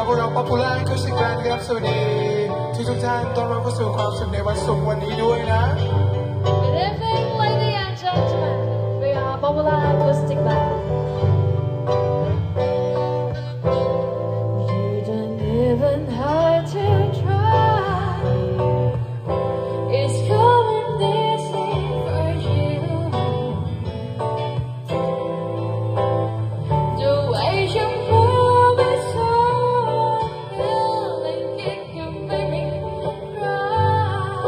พวกเราป๊อปปูล่าก็สิกแบนด์ครับสวัสดีทุกท่านต้อนรับเข้าสู่ความสุขในวันศุกร์วันนี้ด้วยนะ Good evening, ladies and gentlemen. We are Popular Acoustic Band. You don't even have to try. It's coming easy for you. The way you move is so feeling it can make me cry.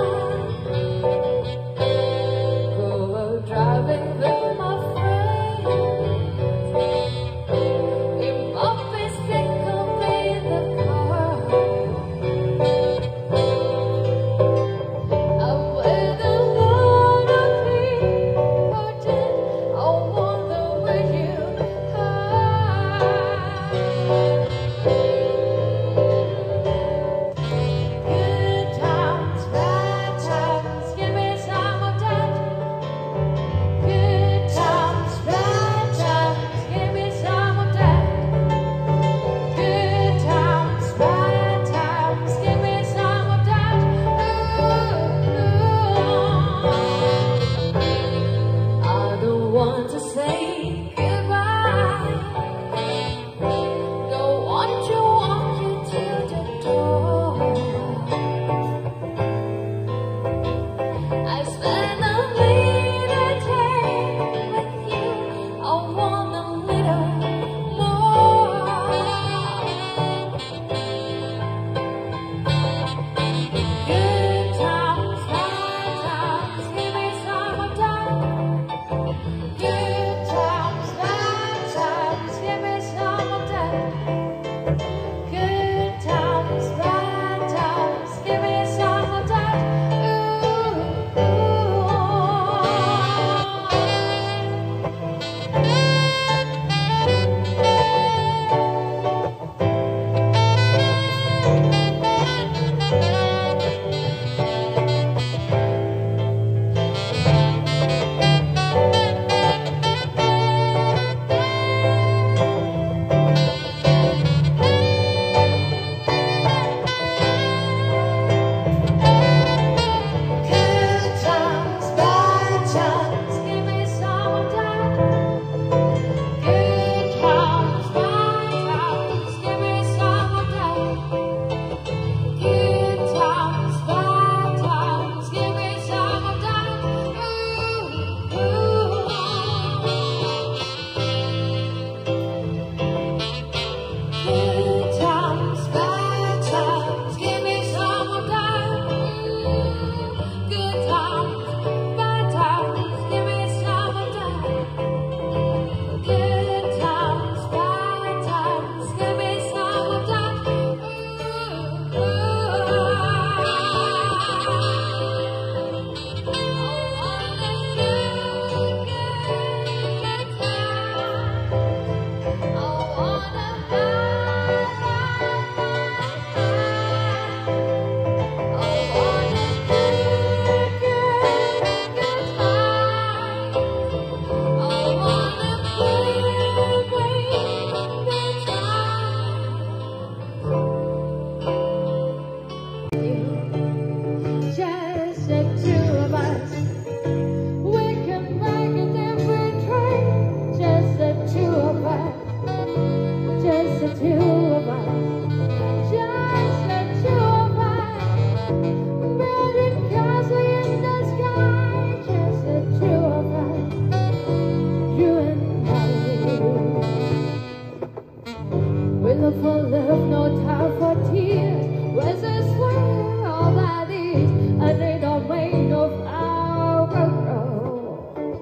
Go out driving with my friend. If office pick up in the car, I'm with a lot of people. Then I wonder where you hide. Good times, bad times, give me some of that. Good times, bad times, give me some of that. Good times, bad times, give me some of that. I don't want to say goodbye. Don't want to walk you to the door. I spent a little time with you. I want a little more. Good times, bad times, give me some of that. Good times, bad times, give me some of that. Good times, bad times, give me some of that. Good times, bad times, give me some of that. Good times, bad times, give me some of that. Good times, bad times, give me some of that. Good times, bad times, give me some of that. Good times, bad times, give me some of that. Good times, bad times, give me some of that. Just the two of us, we can make a different trade. Just the two of us, just the two of us, just the two of us, building castle in the sky. Just the two of us, you and I. With a full love, no time for tears. Where's the swear all that is? I need a made of our road.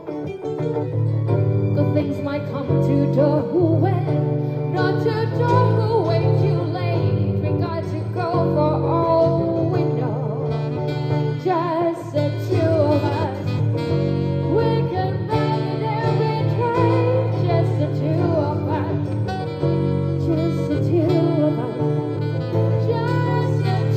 Good things might come to the who went, not to the who wait too late. We got to go for all we know. Just the two of us, we can make it every trade. Just the two of us, just the two of us, just the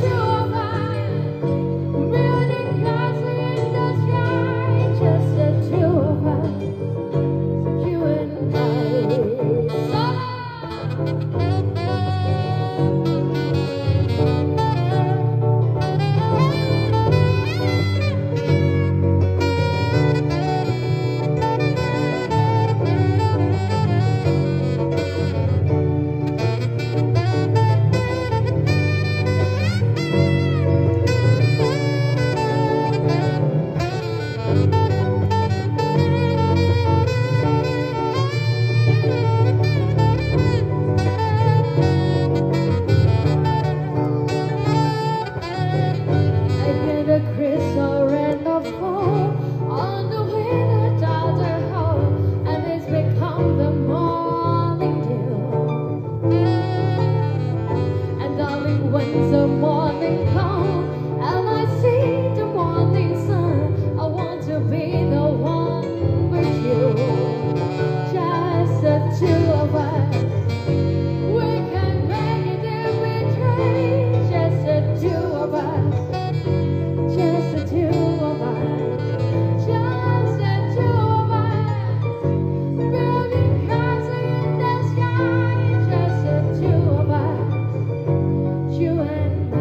getting cold and I see the morning sun. I want to be the one with you, just the two of us. We can make it if we try, just the two of us, just the two of us, just the two of us. Building castles in the sky, just the two of us, you and I.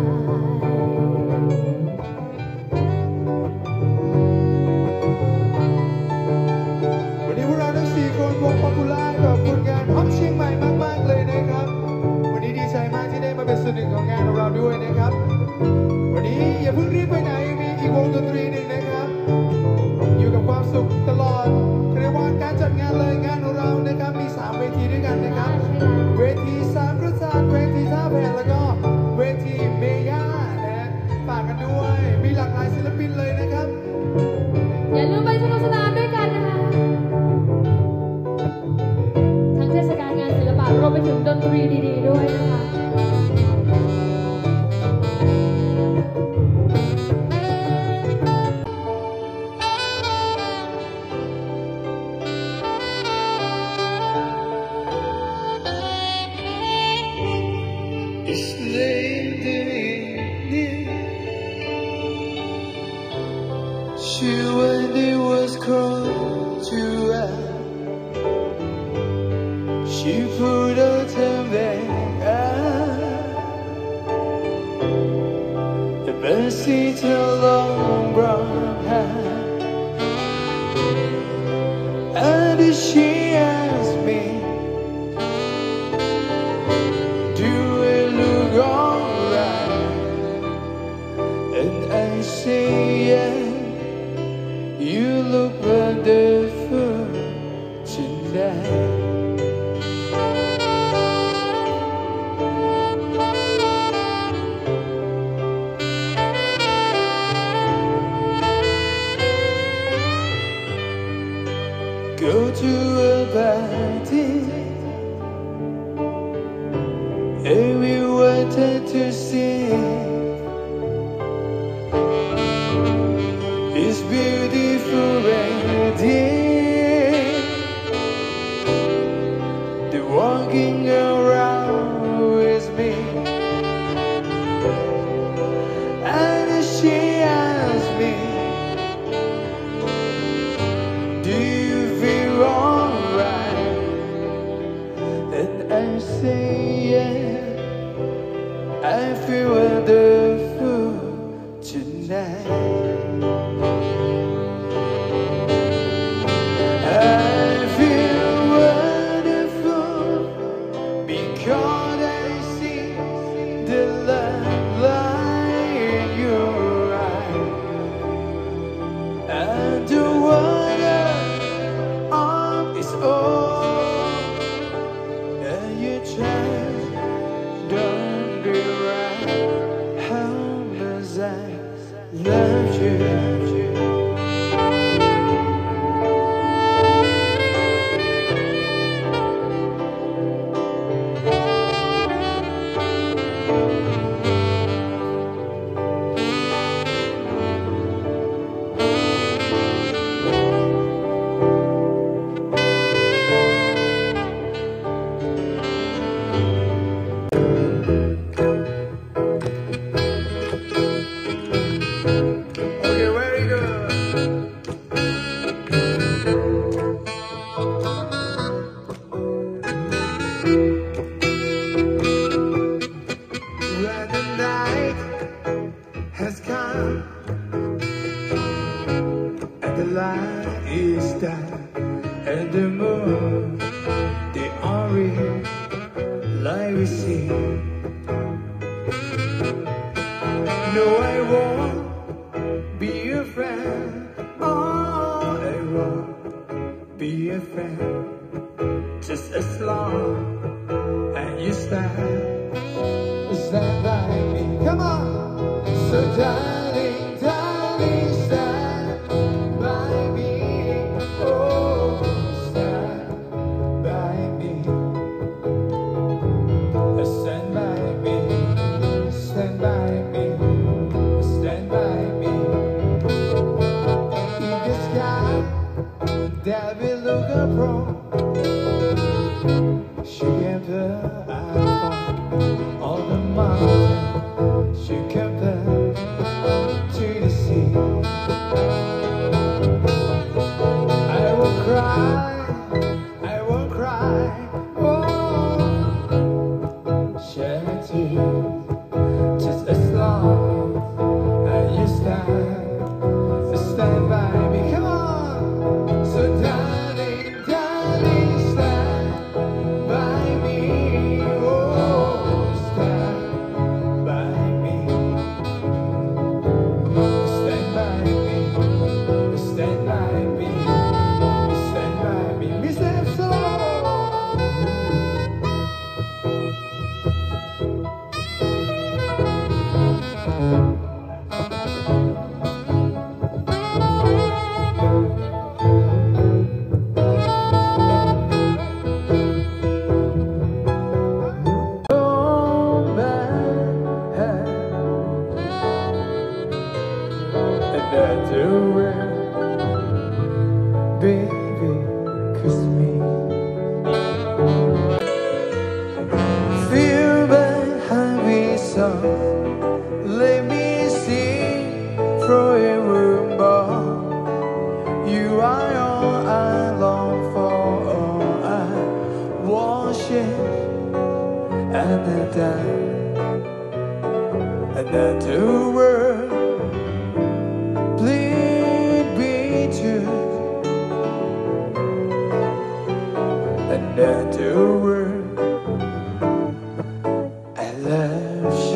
วันนี้พวกเราทั้ง4คนวงป๊อปปูล่ากับผลงานฮอตเชียงใหม่มากๆเลยนะครับวันนี้ดีใจมากที่ได้มาเป็นส่วนหนึ่งของงานของเราด้วยนะครับวันนี้อย่าเพิ่งรีบไปไหนมีอีกวงดนตรีหนึ่งนะครับอยู่กับความสุขตลอดเรียกว่าการจัดงานเลยงานของเรานะครับมี3เวทีด้วยกันนะครับเวที3กระจาดเวทีท่าแพแล้วก็เวทีเมย่านะฮะฝากกันด้วยมีหลากหลายศิลปินเลยนะครับอย่าลืมไปสนุกสนานด้วยกันนะคะทั้งเทศกาลงานศิลปะรวมไปถึงดนตรีดีๆด้วยนะคะ It's late in the evening. She when it was cold to her. She put out her bag. The bed seat her long brown hair. And she asked me, do it look alright? And I say, yeah, you look wonderful tonight. Go to a party, everyone tend to see it's beautiful right here. They're walking around with me, and she asked me, do you feel alright? And I say, yeah, I feel wonderful tonight. I feel wonderful because I see the love light in your eyes. And the wonder is all, and you try, don't be right. How much I love you. Okay, very good. When the night has come and the light is down and the moon, the orange light we see. No, I won't be a friend. Oh, I won't be a friend. Just as long as you stand by me. Come on. So darling, darling, stand by me. Oh, stand by me. Stand by me. Stand by me. down. And then the world, please be true. And then the world, I love you.